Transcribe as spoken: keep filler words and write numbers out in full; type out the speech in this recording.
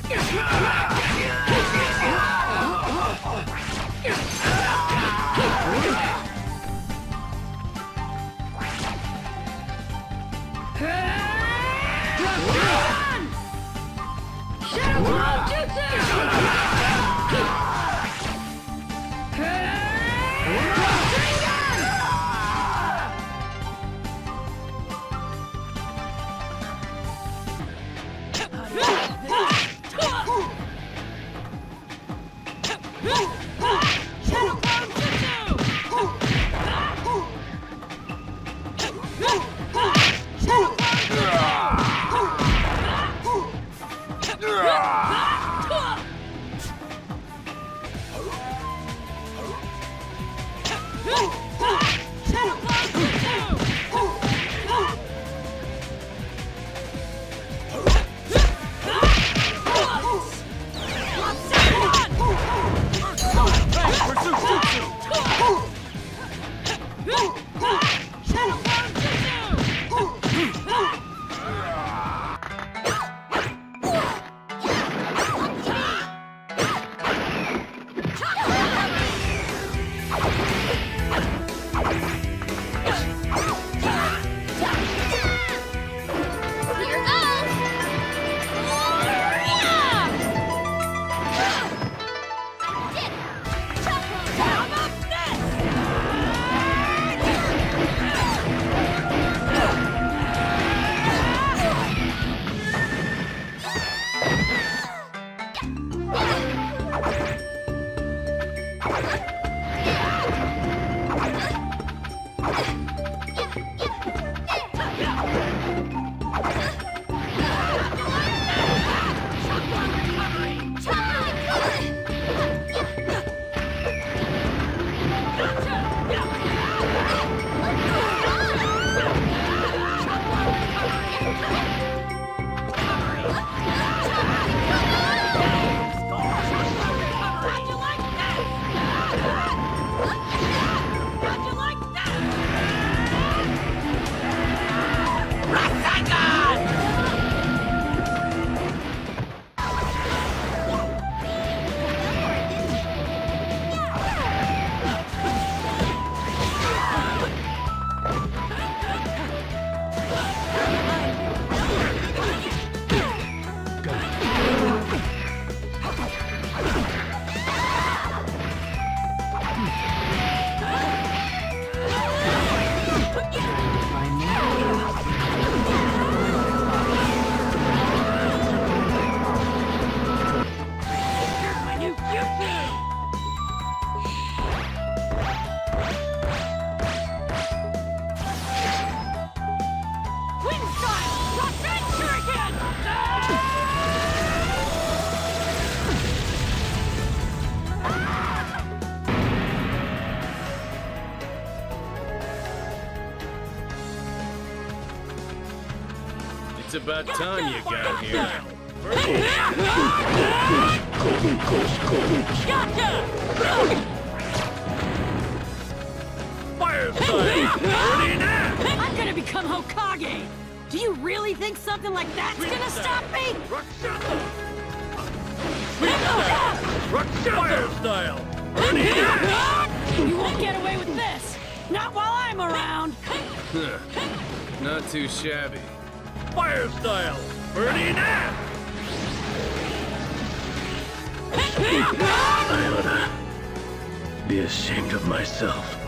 It's about time you got here. Gotcha! Fire style! Ready now! I'm gonna become Hokage! Do you really think something like that's gonna stop me? Fire style! Ready now! You won't get away with this! Not while I'm around! Not too shabby. Fire style! Ready now! I ought to be ashamed of myself.